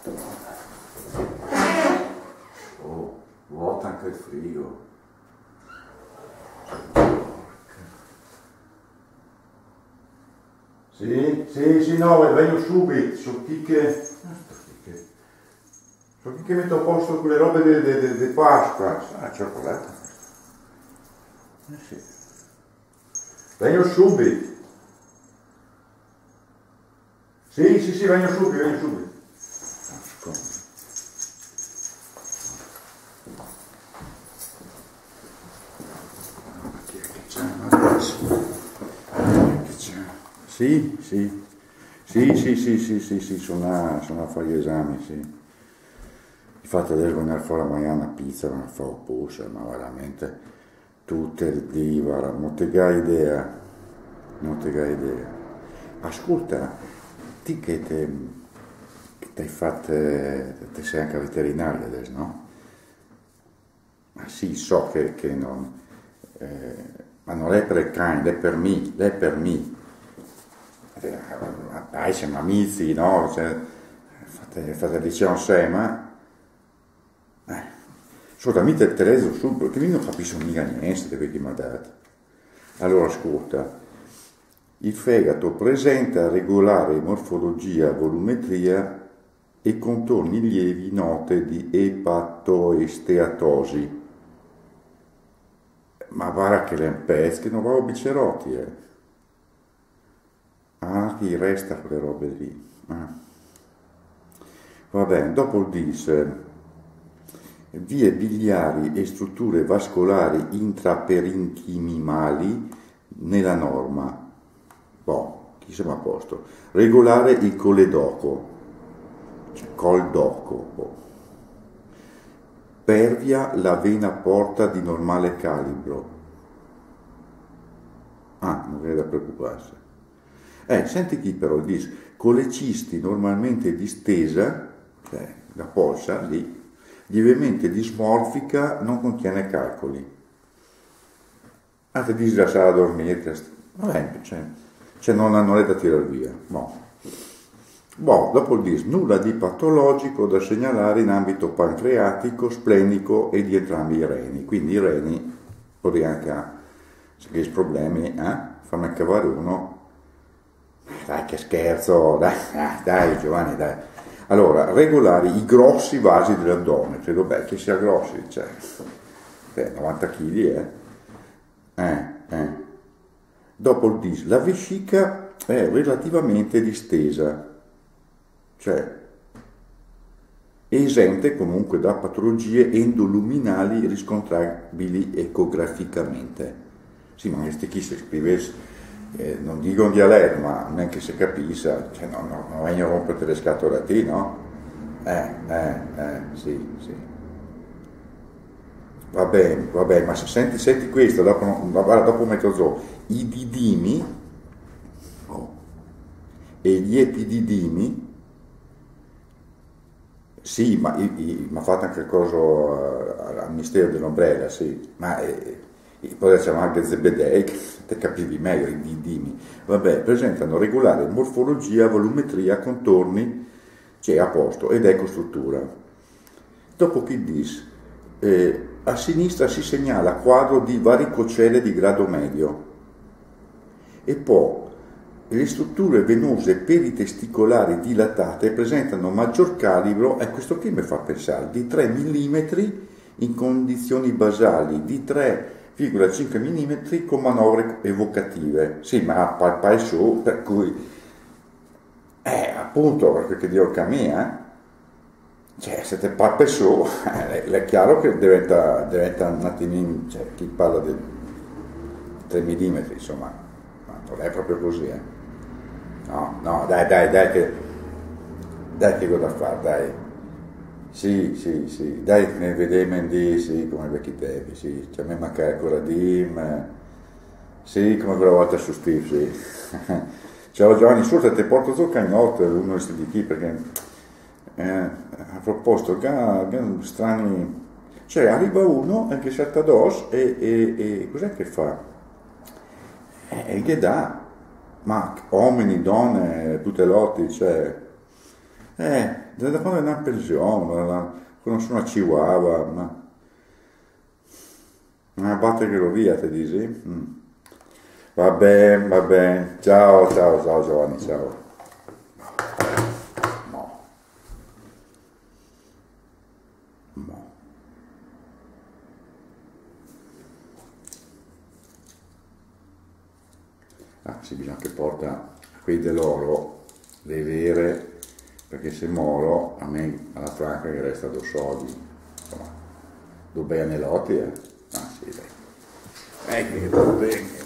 Oh, vuota anche il frigo. Sì, no, vengo subito, so chi che metto a posto quelle robe di Pasqua. Ah, cioccolata. Sì. Vengo subito. Sì, vengo subito. Sì, sono a fare gli esami, sì. Infatti adesso venire fuori a mangiare una pizza, una faupusa, ma veramente tutte il diva, non ti hai idea. Ascolta, ti che ti hai fatto, te sei anche veterinaria adesso, no? Ma sì, so che non, ma non è per il cane, è per me. Dai, siamo amici, no? Cioè, fate il liceo insieme. Assolutamente te reso subito, perché io non capisco mica niente di quello che mi ha dato. Allora, ascolta, il fegato presenta regolare morfologia, volumetria e contorni lievi note di epatoesteatosi. Ma guarda che le pesche, non va a bicerotti, Ah, chi resta quelle robe lì. Va bene, dopo il DIS, vie biliari e strutture vascolari intraparenchimali nella norma. Boh, chi siamo a posto. Regolare il coledoco, cioè coldoco. Boh. Pervia la vena porta di normale calibro. Non è da preoccuparsi. Senti chi però dice, con le cisti normalmente distesa, cioè la polsa lì, lievemente dismorfica, non contiene calcoli. Ti dice la sala a dormire, vabbè, cioè non è da tirare via. Dopo il DIS, nulla di patologico da segnalare in ambito pancreatico, splenico e di entrambi i reni. Quindi i reni, poi anche se hai problemi, fammi cavare uno. Dai, che scherzo, dai Giovanni, dai. Allora, regolari i grossi vasi dell'addome, credo che sia grossi, cioè, 90 kg, Dopo il DIS, la vescica è relativamente distesa, cioè esente comunque da patologie endoluminali riscontrabili ecograficamente. Sì, ma questi chi si scrivesse, non dico un dialetto, ma neanche se capisce, cioè non voglio rompere le scatole a te, no? Sì. Va bene, ma senti questo, dopo metto i didimi e gli epididimi. Sì, ma fate anche cosa al mistero dell'ombrella, sì, ma poi diciamo anche Zebedei, che te capivi meglio, i didimi. Presentano regolare morfologia, volumetria, contorni, cioè a posto, ed ecostruttura. Dopo che dis, a sinistra si segnala quadro di varicocele di grado medio, e poi le strutture venose peritesticolari dilatate presentano maggior calibro, e questo qui mi fa pensare, di 3 mm in condizioni basali, di 3,5 mm con manovre evocative. Sì, ma palpai su, per cui, appunto, perché Dio cammina, cioè se te palpe su, è chiaro che diventa un attimino, cioè chi parla di 3 mm, insomma, non è proprio così, No, dai, che cosa fare, dai. Sì, dai, ne vediamo di, sì, come vecchi tempi, sì, cioè a me manca ancora di, sì, come quella volta su Steve, sì. Ciao Giovanni, ascolta, ti porto sul cagnotto, uno di chi, perché ha proposto strani, cioè arriva uno che salta addosso e cos'è che fa? Gli dà, ma uomini, donne, tutte lotti, cioè, Da quando è in pensione, conosco una chihuahua, ma batterglielo via, te dici? Va bene, ciao Giovanni, ciao. No, no. Sì, bisogna che porta quei dell'oro, le vere, perché se moro, a me, alla franca che resta due soldi, insomma, due bei anelotti, sì, dai. Che va bene.